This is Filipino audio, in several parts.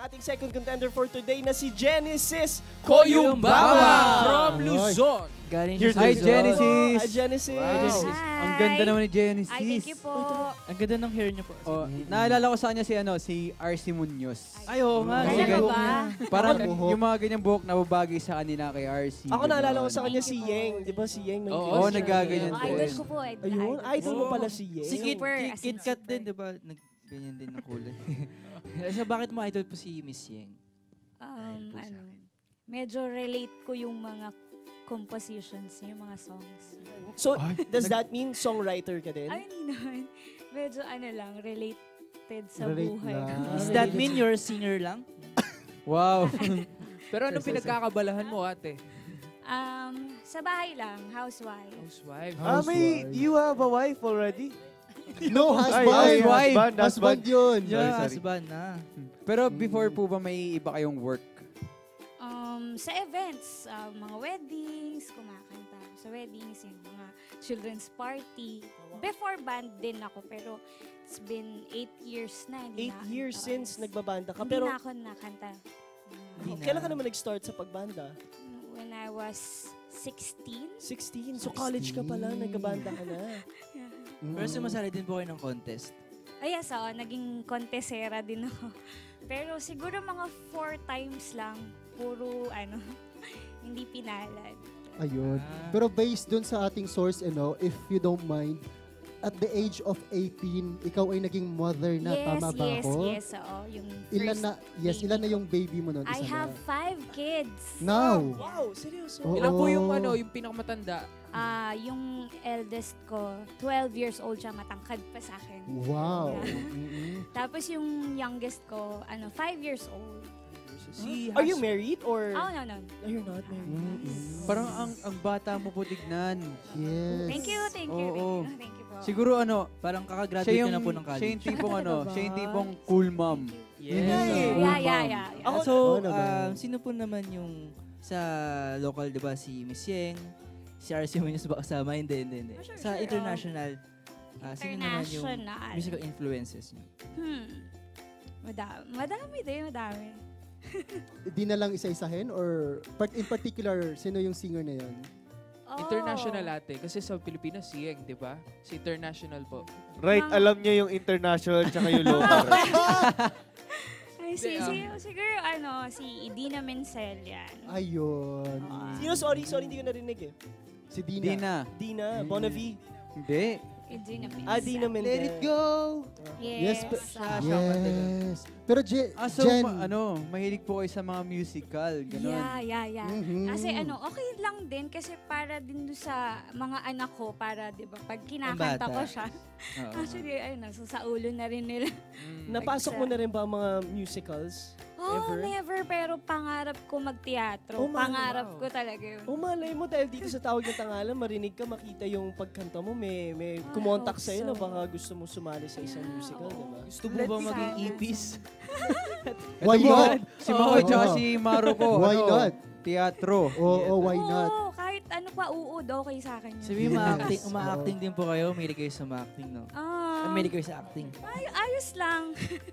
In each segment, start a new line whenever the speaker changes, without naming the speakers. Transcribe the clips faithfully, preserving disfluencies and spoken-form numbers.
ating second contender for today na si Genesis
Koyumbawa from Luzon.
Galing
Here's
siya
Hi,
sa
Genesis.
Hi, Genesis.
Wow.
Hi.
Ang ganda naman ni Genesis.
Ay, thank you po.
Ang ganda ng hair niya po.
Oh, naalala ko sa kanya si ano, si R C Munoz.
Ay, oo nga.
Talaga
Sige.
ba?
Parang
Ako-
yung mga ganyang buhok nababagay sa kanila kay R C.
Ako naalala ko
Ganon.
sa kanya
Thank
si
you po.
Yeng. Di ba si Yeng? may
Oo,
ganyan
Oo,
siya.
nagaganyan
Oh,
din.
idol ko po. Idol,
Ayun, idol mo
ko.
pala si Yeng.
Si Kit,
Super,
Kit,
as in
Kit Kat
super.
din, di ba? Nag, ganyan din na kulay. So, bakit mo idol po si Miss Yeng?
Um, ano, medyo relate ko yung mga compositions, yung mga songs.
So, does that mean songwriter ka din?
Ay, hindi naman. Medyo ano lang, related sa
Relate
buhay.
lang.
ko.
Does that mean you're a singer lang?
Wow.
Pero anong pinagkakabalahan mo, ate?
Um, sa bahay lang, housewife.
Housewife.
Ah,
Ah, may, you have a wife already?
No,
Ay,
husband.
ay,
Husband.
husband,
Husband
husband.
yun.
Yeah,
sorry.
husband na.
Pero before po ba may iba kayong work?
Um, sa events, uh, mga weddings, kumakanta ako sa weddings, yung mga children's party. Before band din ako, pero it's been eight years na. Hindi
Eight
na,
years
oo,
since
yes.
nagbabanda ka.
Hindi
Pero
na ako nakanta.
Hindi
Uh,
na.
kailan ka naman nag-start sa pagbanda?
when I was sixteen.
sixteen. So college ka pa lang, nagbabanda ka na.
Pero sumasali din po kayo ng contest.
Ay, yes, oo, naging contesera din ako. Pero siguro mga four times lang, puro ano, hindi pinalad.
Ayun.
Ah.
Pero based dun sa ating source, ano, if you don't mind, at the age of eighteen, ikaw ay naging mother na,
yes,
tama ba
yes,
ako?
yes, oo. Yung
Ilan
first
na, yes,
baby
ilan na
ko.
yung baby mo nun?
I
Isa
have
na.
five kids.
Now?
Wow, seryoso?
Oo.
Ilan po yung ano, yung pinakamatanda?
Ah, yung eldest ko, twelve years old siya, matangkad pa sa akin.
Wow.
Yeah.
Mm-mm.
Tapos yung youngest ko, ano, five years old.
Si
Are you married or
Oh, no, no.
oh, you're not married?
Mm-mm.
Parang ang ang bata mo po tignan.
Yes.
Thank you, thank you, thank
Oo.
you. Thank you po.
Siguro ano,
Parang
siya
kakagraduate
yung,
ka na po ng college.
siya yung tipong ano,
Talaga ba?
siya yung tipong cool mom.
Yes.
Yeah,
Yeah, yeah, yeah. yeah.
Ako-
so,
Oo naman.
um, sino po naman yung sa local, di ba, si Miss Yeng, si R C Munoz ba kasama? Hindi, hindi, hindi.
Oh, sure,
Sa
sure,
international, ah, sino naman yung
International.
musical influences niyo?
Hmm. Madami, madami din, madami.
Di na lang isa-isahin or part in particular, sino yung singer na yun?
Oh.
International ate. Kasi sa Pilipinas, siyeng, di ba? Si international po.
Right,
Mga-
alam niya yung international tsaka yung local.
Ay, si,
Hindi,
si, siguro, ano, si Idina Menzel yan.
Ayun.
Ah.
Sino? Sorry, sorry, hindi ko narinig eh.
Si Dina.
Dina.
Dina,
Mm.
Bonavi.
Hindi.
Idina Menzel.
Ah, Dina Mendez.
Let it go.
Yes.
Yes, pe-
ah,
Yes. Pero Je-
Ah, so,
Jen.
ma- ano, mahilig po kayo sa mga musical, gano'n.
yeah, yeah, yeah.
Mhm.
Kasi ano, okay lang din kasi para din doon sa mga anak ko, para 'di ba, pag kinakanta
bata.
ko siya.
Oo.
Actually, ayun, nasa sa ulo na rin nila.
Mm.
Napasok mo na rin ba ang mga musicals?
Oh,
Ever?
never, pero pangarap ko magteatro.
Oh, man,
pangarap
wow.
ko talaga yun.
O malay mo dahil dito sa Tawag ng Tangalan, marinig ka, makita yung pagkanta mo, may, may
I
kumontak
hope
sa'yo
so.
na baka gusto mo sumali sa isang
Yeah,
musical,
oo.
di ba?
Gusto mo
Let's
ba maging
try.
ipis?
Why
Ito po,
not?
Si Makoy
Oo.
tsaka si Maro po.
Why
ano,
not?
Teatro.
Oo, oh, why not?
Oo, kahit ano pa uod, okay sa akin yun.
Sabi
Yes.
ma-acting,
Oo.
uma-acting din po kayo, mahilig kayo sa ma-acting, no?
Ah,
Ah, mahilig kayo sa acting.
ay- ayos lang.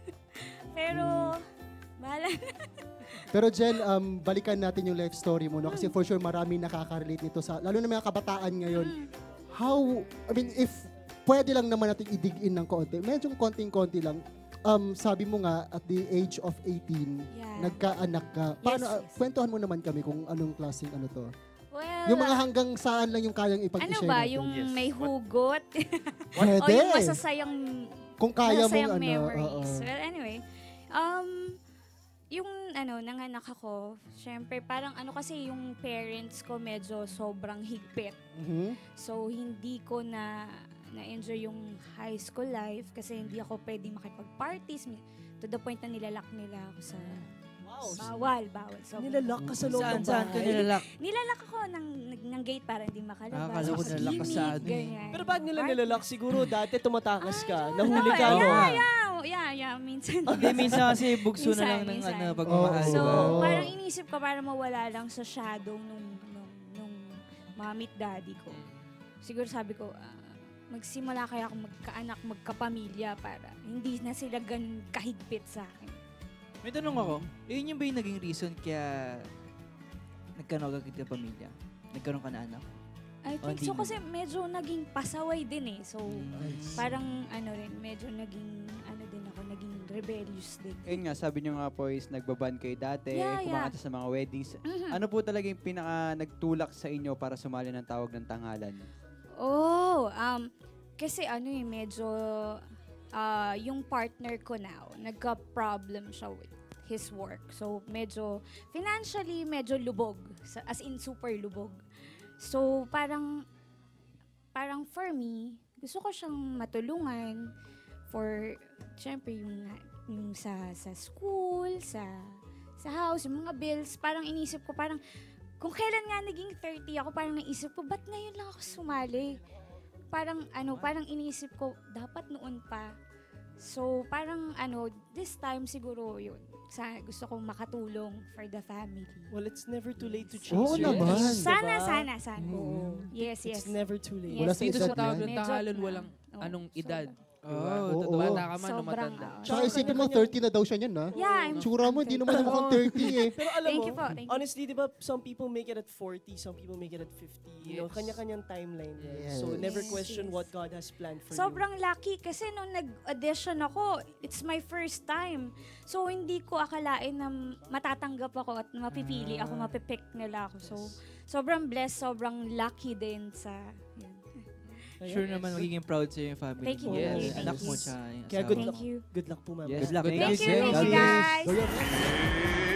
Pero, bahala na.
Pero Jen, um, balikan natin yung life story mo, no? Kasi for sure marami nakaka-relate nito sa, lalo na mga kabataan ngayon.
Mm.
How, I mean, if pwede lang naman natin i-dig in ng konti, medyo konting-konti lang, um, sabi mo nga, at the age of eighteen,
Yeah.
nagkaanak ka. Paano,
Yes,
ah,
yes.
kwentuhan mo naman kami kung anong klaseng ano to.
Well,
Yung mga hanggang saan lang yung kayang
ano
ipag-share
ba,
natin.
yung
Yes.
may hugot?
Pwede.
o yung masasayang
Kung kaya mong
masasayang
ano.
memories.
oo.
Well, anyway, um, yung ano, nanganak ako, syempre parang ano kasi yung parents ko medyo sobrang higpit.
Mhm.
So, hindi ko na na-enjoy yung high school life kasi hindi ako pwedeng makipag-parties. To the point na nilalak nila ako sa
Wow.
bawal, bawal. So,
Nilalak ka sa loob
Saan,
ng
saan ka
bahay.
nilalak?
nilalak ako ng, ng, ng gate para hindi makalabas.
Ah, akala ko
Sa
nilalak ka sa
gimmick,
ano eh.
ganyan.
Pero bakit nila nilalak? Siguro dati tumatakas ka,
Ay,
nahuli
oo,
ka, no?
Yeah, yeah, yeah, yeah, minsan.
Hindi, minsan kasi bugso na
Minsan,
lang ng
minsan.
ano, pagmamahal,
Oo.
So,
di ba?
Oo.
parang inisip ko para mawala lang sa shadow nung, nung, nung mommy at daddy ko. Siguro sabi ko, ah, magsimula kaya ako magkaanak, magkapamilya para hindi na sila ganun kahigpit sa akin.
May tanong ako, yun yung ba yung naging reason kaya nagkaroon agad ka pamilya? Nagkaroon ka na anak?
I
Oh,
think
hindi
so
mo.
kasi medyo naging pasaway din eh. So,
Mm.
parang ano rin, medyo naging, ano din ako, naging rebellious din.
Ayun nga, sabi nyo nga po is nagbaban kayo dati,
Yeah, yeah.
kumakanta sa mga weddings.
Mhm.
Ano po talaga yung pinaka nagtulak sa inyo para sumali ng tawag ng tangalan?
Oh, um, kasi ano eh, medyo, ah, yung partner ko now, nagka-problem siya with his work. So, medyo, financially, medyo lubog. Sa- As in, super lubog. So, parang, parang for me, gusto ko siyang matulungan for, syempre, yung, yung sa, sa school, sa, sa house, yung mga bills. Parang inisip ko, parang, kung kailan nga naging thirty ako, parang naisip ko, ba't ngayon lang ako sumali? Parang, ano, parang inisip ko, dapat noon pa. So, parang, ano, this time siguro yun. Sa, gusto kong makatulong for the family.
Well, it's never too late to chase
Oo
your
naman.
dreams,
Sana,
diba?
sana, sana.
Oo.
Yes, yes.
It's never too late.
Yes.
Wala sa
Dito
edad
sa tawag
yan.
ng
Medyo-
tangalan, walang
Oo,
anong
sobrang.
edad.
Oh,
Oo.
totoo.
Bata ka man o
Sobrang,
matanda.
ah.
Tsaka
Tsaka
isipin mo,
kanya-kanya-
thirty na daw siya niyan, ha?
Yeah, I'm,
Tsura mo,
I'm
hindi
thirty.
naman mukhang thirty eh.
Pero alam
Thank
mo,
you po, thank you.
honestly, di ba, some people make it at forty, some people make it at fifty. You know,
Yes.
kanya-kanyang timeline. yan.
Yes.
So, never
Yes,
question
yes.
what God has planned for
Sobrang lucky kasi nung nag-audition ako, it's my first time. So, hindi ko akalain na matatanggap ako at mapipili ako,
Ah.
mapipick nila ako. So, sobrang blessed, sobrang lucky din sa... Yun.
you.
Sure naman magiging proud sa'yo yung family
Thank you,
mo.
thank you,
Yes.
thank
Anak
you.
mo siya. yung
Kaya
asawa
good
mo.
Thank you.
Good luck po, ma'am.
Yes.
Good luck.
Good
Thank
luck.
you, thank you
God bless.
guys.
Go, go.